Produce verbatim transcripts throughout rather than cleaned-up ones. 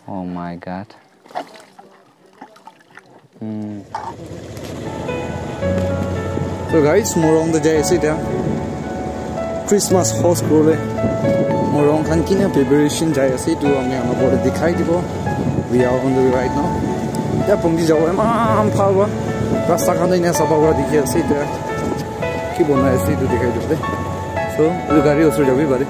Oh my God. Mm. So guys, morung the jai ase dia. Christmas house kore. Morung khan kina preparation jai ase tu amne amar bore dikhai dibo. We are on the way right now. Ya pungdi jaw emam phalwa. Rasta khan ina saba bora dikhi ase dia. Ki bonai ase tu dikhai dibo. So, you gari osor jabi bare.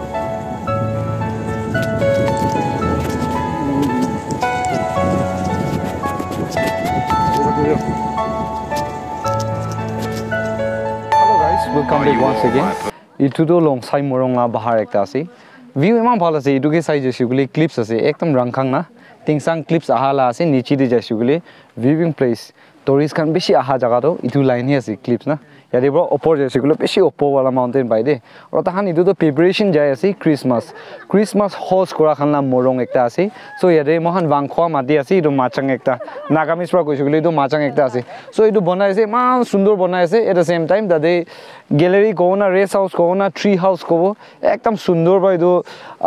Welcome back once again. Itu to Longshai morung la bahar ekta ase. View emang bhal ase. Itu ke size jaisugule clips ase. Ekdam rangkhang na. Tingsang clips ahala ase. Niche de jaisugule viewing place. Tourist kan beshi aha jaga to. Itu line hi ase clips na. Yade bro upor jaisugule beshi upor wala mountain bai de. Aro tahan itu to preparation jai ase Christmas. Christmas host kora khan la morung ekta ase. So yade mohan wangkhwa mati ase. Itu machang ekta. Nagamis pra koisugule itu machang ekta ase. So itu bonai ase man sundor bonai ase. At the same time dade gallery ko na rest house ko na tree house ko ekdam sundor ba itu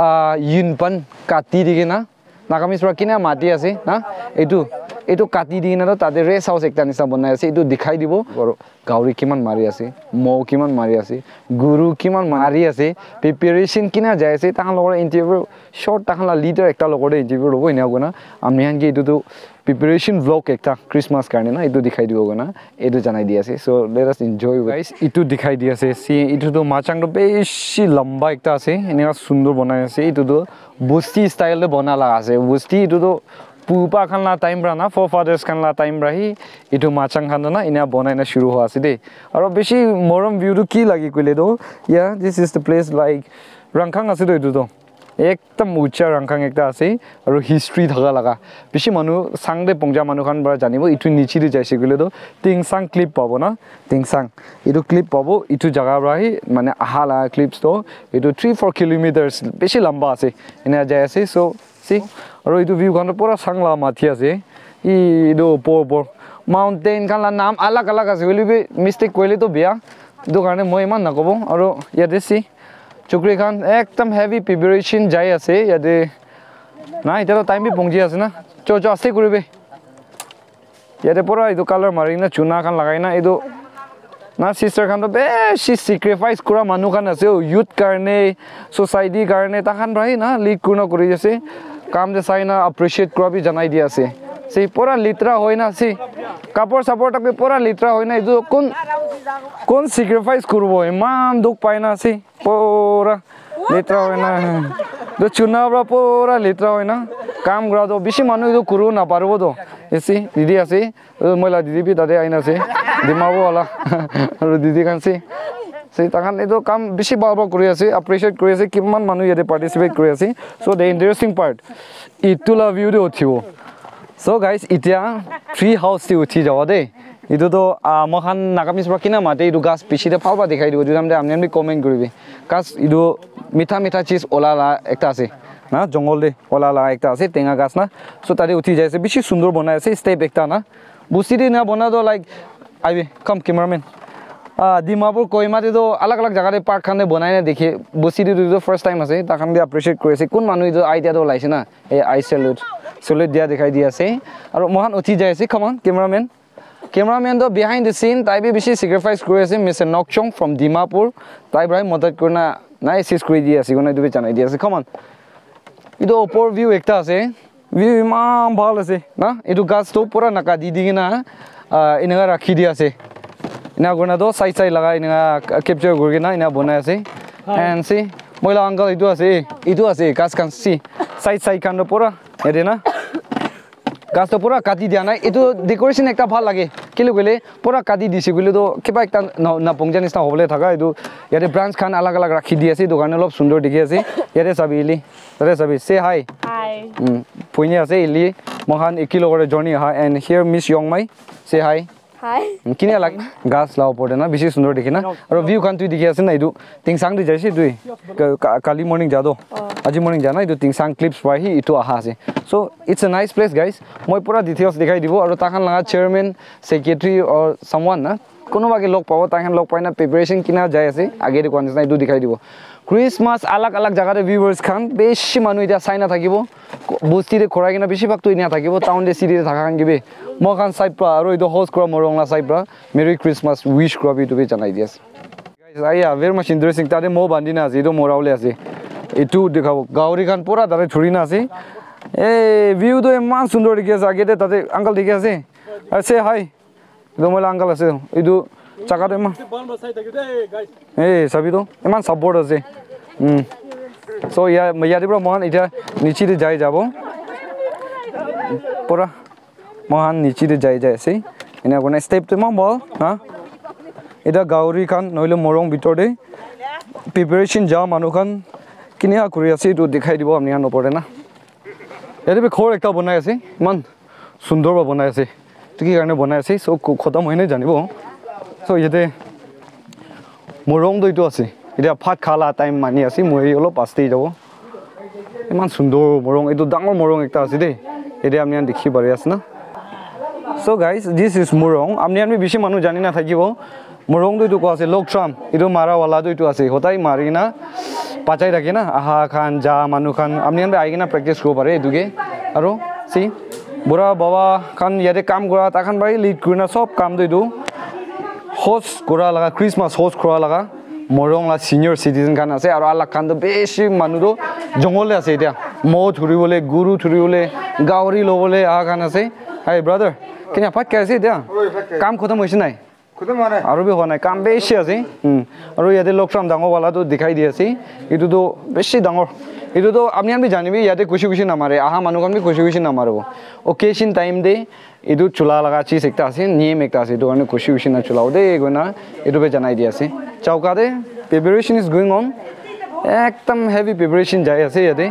yunpan kati dige na nagamis pra kina mati ase na etu etu kati dige na to tade rest house ekta nisa bonai ase etu dikhai dibo aro gauri kiman mari ase mo kiman mari ase guru kiman mari ase preparation kina jai ase ta logor interview short ta la leader ekta logor interview robo ina gona amni han ge etu to preparation vlog ekta Christmas karne na etu dikhai dibo gona etu janai di ase so let us enjoy guys etu dikhai di ase see etu to machang to beshi lamba ekta ase enia sundor banai ase etu to busti style de bana la ase busti etu to pupa khan la time ra na forefathers khan la time ra hi etu machang khan na ina bonai na shuru ho ase de aro beshi moram view to ki lagi kule do yeah this is the place like rangkhang ase do etu to ekdam ucha rangkhang ekta ase aro history thaga laga beshi manu sangde pongja manu khan bara janibo itu nichi de jaise gule do tingsang clip pabo na tingsang itu clip pabo itu jaga ra hi mane ahala clips to itu three four kilometers beshi lamba ase ina jai ase so see aro itu view khan pura sangla mathi ase I do por por mountain khan la naam alag alag ase boli be mistake koile to bia do karne moi man na kobo aro yade see chukri khan ekdam heavy preparation jai ase yade na ita to time bi pongji ase na cho cho ase kuribe yade pura idu color mari na chuna khan lagai na idu na sister khan to beshi sacrifice kura manu khan ase youth karne society karne ta khan bhai na lead kuna kori ase kam de sai na appreciate kura bi janai di ase sei pura litra hoina se kapor support ke pura litra hoina idu kon kon sacrifice kurbo eman duk paina se pura litra hoina do chuna bra pura litra hoina kam gra do bishi manu idu kuru na parbo do esi didi ase moila didi bi dade aina se dimabo wala aro didi kan se sei takan idu kam bishi balba kuri ase appreciate kuri ase kiman manu yate participate kuri ase so the interesting part itula view de othibo so guys itia tree house ti uthi jawa de idu to mohan nagamis pra kina mate idu gas pichite phalba dikhai dibo jam de amne amne comment koribe gas idu mitha mitha cheese ola la ekta ase na jongol de ola la ekta ase tenga gas na so tade uthi jaise bishi sundor banai ase step ekta na busiri na bana do like aibe come cameraman ah dimapur koima de do alag alag jaga de park khane banai na dekhe busiri do first time ase ta khan de appreciate korise kun manu idu idea do laise na e I salute salute dia dikhai di ase aro mohan uthi jaise come on cameraman cameraman do behind the scene tai bi bishi sacrifice korise Mister Nokchong from Dimapur tai brai madad korna na assist kori di ase gona du chanai di ase come on idu upor view ekta ase view imam bhal ase na idu gas to pura naka di digina inaga rakhi di ase ina gona do side side laga ina capture gorgina ina bonai ase and see moila uncle idu ase idu ase gas kan see side side kan do pura ede na gas to pura kati dia na itu decoration ekta bhal lage kile gole pura kati disi gole to kiba ekta na pongjan sta hobole thaga itu yate branch khan alag alag rakhi di ase dokan lop sundor dikhi ase yate sabili tare sabi say hi hi poini ase ili mohan one kilometer journey ha and here Miss Yongmai say hi hi kini lag gas lao porde na bishi sundor dikhi na aro view khan tu dikhi ase na idu tingsang de jaise dui kali morning jado aji morning jana idu tingsang clips pai hi itu aha ase so it's a nice place guys moi pura details dikhai dibo aro takhan laga chairman secretary or someone na kono bage log pawo takhan log paina preparation kina jai ase age de konsa idu dikhai dibo Christmas alag alag jaga de viewers khan beshi manu ita saina thakibo বস্তিৰে খৰাই কিনা বেছিভাগতো এনে থাকিব town দে চিটিতে থাকা কান কিবি মই খান side পৰা আৰু এইটো হোষ্ট কৰা মৰংলা চাইড পৰা মেৰি ক্ৰিসমাস উইশ কৰা বি তুমি জানাই দিয়াছ গাইস আইয়া ভেৰি মাচ ইন্টাৰেষ্টিং তাতে মো বান্ধি না আছে এইটো মৰাওলে আছে এইটো দেখাব গাউৰি খান পুৰা তাতে ধৰি না আছে এই ভিউটো ইমান সুন্দৰ দেখি আছে আগেতে তাতে আঙ্কেল দেখি আছে আছে হাই এইটো মই আঙ্কেল আছে এইটো চাকাটো ইমান এই চাবিটো ইমান সাপোৰ্ট আছে উম সো ইয়া ইয়াৰ পৰা মহান এটা নিচিতে যাই যাব পুৰা মহান নিচিতে যাই যাই আছে এনে কোনে স্টেপটো মান বল হা এটা গাউৰি খান নইলে মৰং ভিতৰতে প্ৰিপাৰেচন যা মানুহ খান কিনিয়া কৰি আছে এইটো দেখাই দিব আপুনি নপৰে না ইয়াতে ঘৰ একটা বনাই আছে ইমান সুন্দৰভাৱে বনাই আছে তো কি কাৰণে বনাই আছে সো খতম হৈ নাই জানিব সো ইয়াতে মৰং দইটো আছে এটা ভাত খালা টাইম মানি আছে মই অলপ পাছতেই যাব ইমান সুন্দৰ মৰং এইটো ডাঙৰ মৰং একটা আছে দেই এটা আপুনি দেখি পাৰি আছে না সো গাইস দিস ইজ মৰং আপুনি আমি বেছি মানুহ জানি না থাকিব মৰং দইটো কোৱা আছে লোকশ্ৰাম এইটো মাৰাৱালা দইটো আছে হতাই মাৰি না পাচাই ৰাখে না আহা খান যা মানুহ খান আপুনি আহি কিনা প্ৰেক্টিছ কৰিব পাৰে এইটোকে আৰু চি বুঢ়া বাবা খান ইয়াতে কাম কৰা তাখান বাৰী লিড কৰি না চব কাম দইটো হোষ্ট কৰা লগা ক্ৰিসমাস হোষ্ট কৰা লগা মৰংলা সিনিয়ৰ সিটিজেন খান আছে আৰু আলাক খান বেছি মানুহটো জংগলে আছে এতিয়া মৌ ধৰিবলৈ গুৰু ধৰিবলৈ গাউৰি ল'বলৈ আহা খান আছে হাই ব্ৰাদাৰ কিনে ভাত খাই আছে এতিয়া কাম খতম হৈছে নাই আৰু বি হোৱা নাই কাম বেছি আছে আৰু ইয়াতে লোকশ্ৰাম ডাঙৰৱালাটো দেখাই দি আছে এইটোতো বেছি ডাঙৰ এইটোতো আপুনি আমি জানিবি ইয়াতে খুচি খুচি নামাৰে আহা মানুহ আমি খুচি খুচি নামাৰিব অকেশ্যন টাইম দে এইটো চোলা লগা চিজ একটা আছে নিয়ম একটা আছে এইটো কাৰণে খুচি খুচি নচলাও দেই গৈ এইটো জনাই দি আছে চৌকাতে প্ৰিপাৰেশ্যন ইজ গোয়িং অন একদম হেভি প্ৰিপাৰেশ্যন যাই আছে ইয়াতে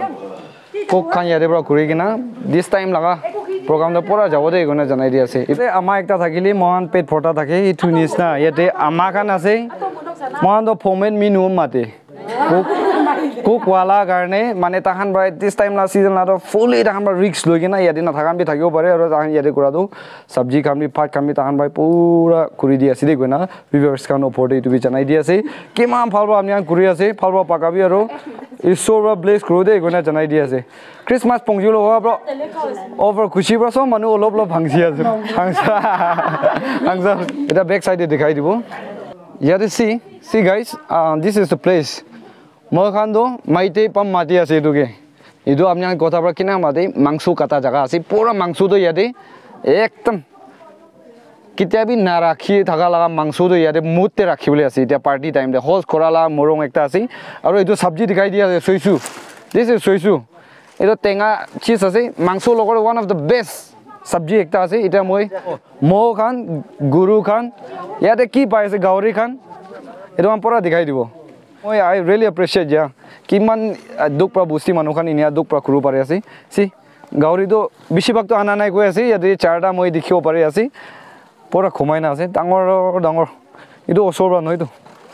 কোক খান ইয়াতে পৰা ঘূৰি কিনা দিছ টাইম লগা প্ৰগ্ৰামটো পৰা যাব দেই গৈ জনাই দি আছে এতিয়া আমাৰ একটা থাকিলে মহান পেট ফটা থাকে এইটো নিচিনা ইয়াতে আমাৰ খান আছে মহানটো ফৰ্মেট মিনু মাতে কোক কোকৱালা কাৰণে মানে তাহান বাই দিছ টাইম লা সিজন লা ফুলি তাহান বা ৰিস্ক লৈ কিনা ইয়াতে নাথাকান বি থাকিব পাৰে আৰু তাহান ইয়াতে কৰাটো সবজি খামি ভাত খামি তাহান বাই পুৰা কৰি দি আছে দেই গৈ না ভিউৱাৰ্ছ খান ওপৰতে এইটো জনাই দি আছে কিমান ভাল পাব আপুনি কৰি আছে ভাল পাব পাকাবি আৰু ঈশ্বৰ ব্লেছ কৰোঁ দেই গৈ জনাই দি আছে ক্ৰিসমাস পংজি লগা পৰা অভাৰ খুচি পৰা চব মানুহ অলপ অলপ ভাংচি আছে ভাংচা ভাংচা এটা বেক চাইডে দেখাই দিব ইয়াতে চি চি guys this is the place মই খানটো মাইতে পাম মাতি আছে এইটোকে এইটো আপুনি কথা পৰা কিনা মাতি মাংস কাটা জেগা আছে পুৰা মাংসটো ইয়াতে একদম কেতিয়াবি নাৰাখি থকা লগা মাংসটো ইয়াতে মুহূৰ্তে ৰাখিবলৈ আছে এতিয়া পাৰ্টি টাইম দে হোষ্ট কৰা লগা মৰং একটা আছে আৰু এইটো চব্জি দেখাই দি আছে চইচু দিছ ইজ চইচু এইটো টেঙা চিজ আছে মাংস লগৰ ওৱান অফ দ্য বেষ্ট সব্জি একটা আছে এটা মই মৌ খান গুৰু খান ইয়াতে কি পাই আছে গাউৰি খান এইটো আমি পৰা দেখাই দিব মই আই ৰিয়েলি এপ্ৰিচিয়েট যা কিমান দুখ পৰা বস্তি মানুহ খান ইনিয়া দুখ পৰা কৰিব পাৰে আছে চি গাউৰিটো বেছিভাগটো আনা নাই কৈ আছে ইয়াতে চাৰিটা মই দেখিব পাৰি আছে পুৰা ঘুমাই না আছে ডাঙৰ ডাঙৰ এইটো ওচৰৰ পৰা নহয়তো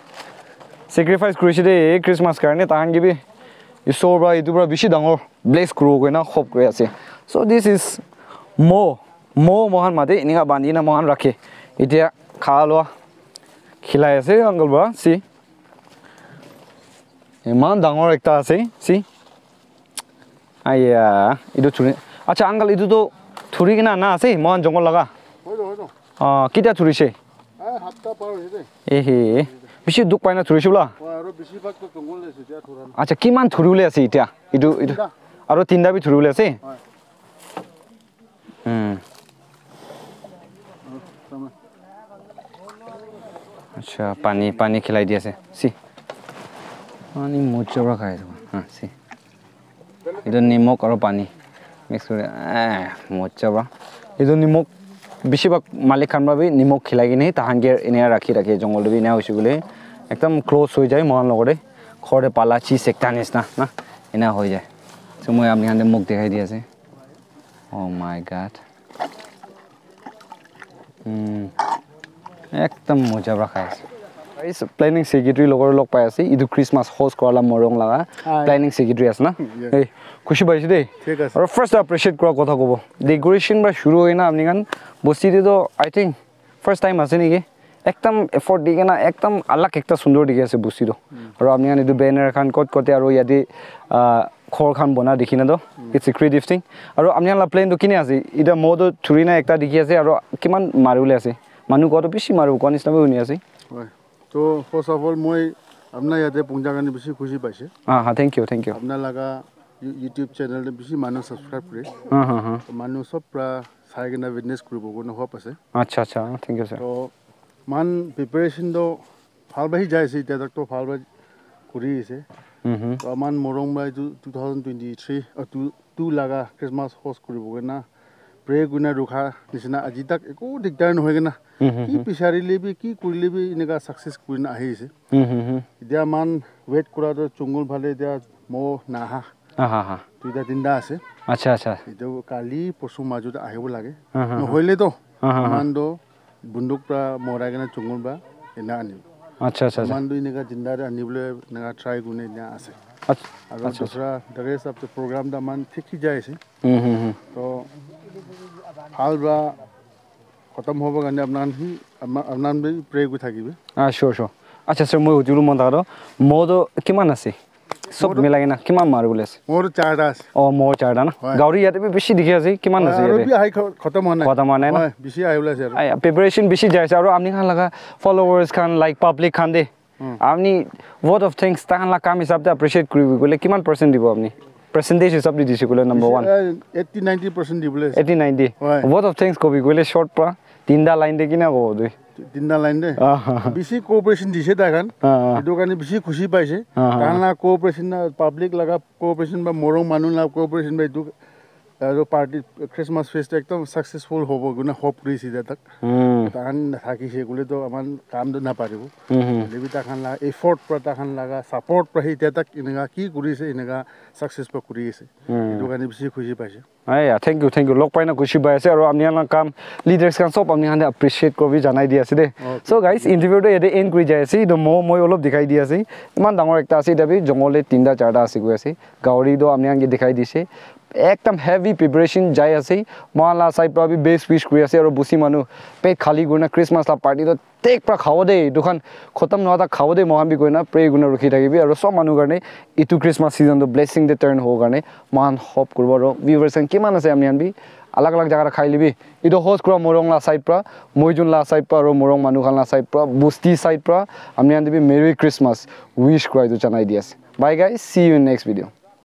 চেক্ৰিফাইচ কৰিছে দেই এই ক্ৰিসমাস কাৰণে তাহান কিবি ঈশ্বৰৰ পৰা এইটোৰ পৰা বেছি ডাঙৰ ব্লেছ কৰোঁ কৈ না খপ কৈ আছে চ' দিছ ইজ মৌ মৌ মহান মাতে এনেকুৱা বান্ধি না মহান ৰাখে এতিয়া খা লোৱা খিলাই আছে আংকল বা চি ইমান ডাঙৰ একটা আছে চি আইয়া এইটো থুৰি আচ্ছা আংকল এইটোতো থুৰি কিনা না আছে মহান জংঘল লগা অঁ কেতিয়া থুৰিছে এহে বেছি দুখ পাই না থুৰিছে বোলা আচ্ছা কিমান থুৰিবলৈ আছে এতিয়া এইটো এইটো আৰু তিনিটা বি থুৰিবলৈ আছে আচ্ছা পানী পানী খিলাই দি আছে চি পানী মজা পৰা খাই হা চি এইটো নিমখ আৰু পানী মিক্স কৰি মজা পৰা এইটো নিমখ বেছিভাগ মালিক খান ভাবি নিমখ খিলাই কিনে তাহানকে এনে ৰাখি ৰাখি জংঘলটো বি এনে হৈছে বোলে একদম ক্ল'জ হৈ যায় মহান লগতে ঘৰতে পালা চিজ একটা নিচিনা না এনে হৈ যায় চ' মই আপুনি খানে মোক দেখাই দি আছে অ' মাই গড একদম মজা পৰা খাই আছে প্লেনিং সেক্ৰেটাৰী লগৰ লগ পাই আছে এইটো ক্ৰিসমাস হোষ্ট কৰালা মৰং লগা প্লেনিং সেক্ৰেটাৰী আছে না এই খুশি পাইছে দেই আৰু ফাৰ্ষ্ট এপ্ৰিচিয়েট কৰা কথা ক'ব ডেকৰেশ্যন বা শুরু হয় না আপনি কান বস্তিটো আই থিংক ফাৰ্ষ্ট টাইম আছে নেকি একদম এফৰ্ট দি কিনা একদম আলাক একটা সুন্দৰ দেখি আছে বস্তিটো আৰু আপনি কান এইটো বেনাৰ খান ক'ত ক'তে আৰু ইয়াতে khor khan bona dikhina do it's a creative thing aro amni la plan to kine ase ida modo thurina ekta dikhi ase aro kiman marule ase manu ko to bishi maru kon isna uni ase hoy to first of all moi amna yate pungja gani bishi khushi paise ha ha thank you thank you amna laga YouTube channel te bishi manu subscribe kore ha ha ha manu sob pra sai gena witness koribo ko no hop ase acha acha thank you sir to man preparation do phal bahi jaise ita tak to phal ba kori ase mhm to aman morung bai twenty twenty-three or two laga Christmas host koribo gena pray guna rukha nisna aji tak eko dikdar no hoigena ki pisari lebi ki kurle bi inega success kurina ahi ase mhm dia man wait kora to chungul bhale dia mo naha ha ha ha tuida tinda ase acha acha edo kali posu maju ahibo lage no hoile to man do bunduk pra morai gena chungul ba ena ani acha acha man do inega jinda re ani bole naga try gune nya ase acha aru dusra the rest of the program da man thiki jai ase mhm to halba khatam hobo gane apnan hi apnan be pray gu thakibe ah sure sure acha sir moi julu mon daro modo kiman ase sob milai na kiman maru bole ase mor charda ase oh mo charda na gauri yate be bishi dikhi ase kiman ase aru bi hai khatam hona khatam hona na bishi ai bole ase ai preparation bishi jaise aru amni khan laga followers khan like public khan de amni what of things ta khan la kam hisab te appreciate koribi gole kiman percent dibo amni percentage hisab di dise gole number one eighty ninety percent dibole eighty ninety what of things kobi gole short pra tinda line de kina go doi tinda line de bishi cooperation dise ta khan edu kani bishi khushi paise kana cooperation na public laga cooperation ba morung manu la cooperation ba edu aro party Christmas fest ekdom successful hobo guna hope krisi da tak tahan thaki se gule to aman kam do na paribo lebi ta khan la effort pra ta khan laga support pra hi ta tak inega ki kuri se inega success pa kuri se edu kani bishi khushi paise ai ya thank you thank you lok paina khushi bai ase aro amni la kam leaders kan sob amni hande appreciate kobi janai di ase de so guys interview to ede end kuri jai ase do mo moi olop dikhai di ase iman dangor ekta ase dabi jongole tinda charda ase goi ase gauri do amni ange dikhai dise ekdam heavy preparation jai ase mala sai prabi base wish kuri ase aro busi manu pe khali guna Christmas la party to tek pra khawo de dukan khotam na ta khawo de mohan bi goina pray guna rukhi thakibi aro sob manu garne itu Christmas season to blessing the turn ho garne man hope kurbo ro viewers san kiman ase amni anbi alag alag jaga khai libi ido host kura morong la side pra moijun la side pra ro morong manu khan la side pra busti side pra amni anbi merry Christmas wish krai do chanai di ase bye guys see you in next video